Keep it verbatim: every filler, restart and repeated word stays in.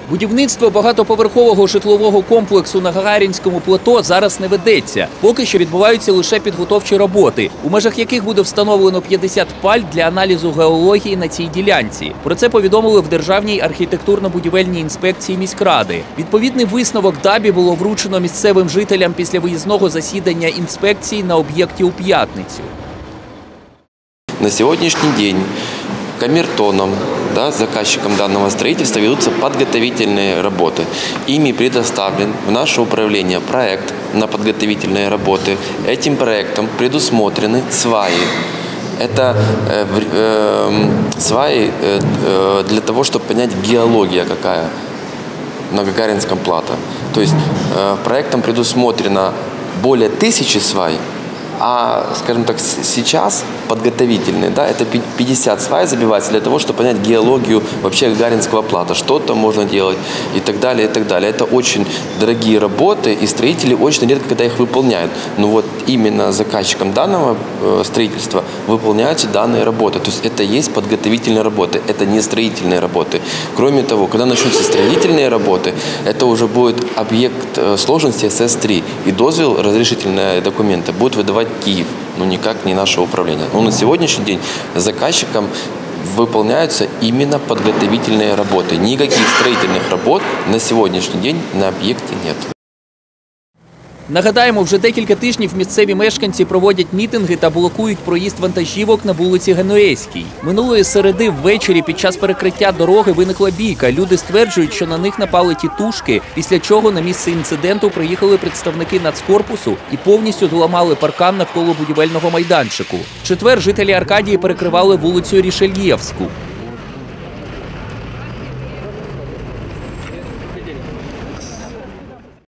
Будівництво багатоповерхового житлового комплексу на Гагарінському плато зараз не ведеться. Поки що відбуваються лише підготовчі роботи, у межах яких буде встановлено п'ятдесят паль для аналізу геології на цій ділянці. Про це повідомили в Державній архітектурно-будівельній інспекції міськради. Відповідний висновок ДАБІ було вручено місцевим жителям після виїзного засідання інспекції на об'єкті у п'ятницю. На сегодняшний день камертоном, да, заказчиком данного строительства ведутся подготовительные работы. Ими предоставлен в наше управление проект на подготовительные работы. Этим проектом предусмотрены сваи. Это э, э, сваи э, для того, чтобы понять геология какая на Гагаринском плато. То есть э, проектом предусмотрено более тысячи свай. А, скажем так, сейчас подготовительные, да, это пятьдесят свай забивается для того, чтобы понять геологию вообще Гагаринского плато, что там можно делать и так далее, и так далее. Это очень дорогие работы, и строители очень редко когда их выполняют. Но вот именно заказчиком данного строительства выполняются данные работы. То есть это есть подготовительные работы, это не строительные работы. Кроме того, когда начнутся строительные работы, это уже будет объект сложности эс эс три, и дозвел, разрешительные документы будут выдавать Киев, но никак не наше управление. Но на сегодняшний день заказчиком выполняются именно подготовительные работы. Никаких строительных работ на сегодняшний день на объекте нет. Нагадаємо, вже декілька тижнів місцеві мешканці проводять мітинги та блокують проїзд вантажівок на вулиці Генуезькій. Минулої середи ввечері під час перекриття дороги виникла бійка. Люди стверджують, що на них напали тітушки, після чого на місце інциденту приїхали представники нацкорпусу і повністю зламали паркан навколо будівельного майданчику. В четвер жителі Аркадії перекривали вулицю Рішельєвську.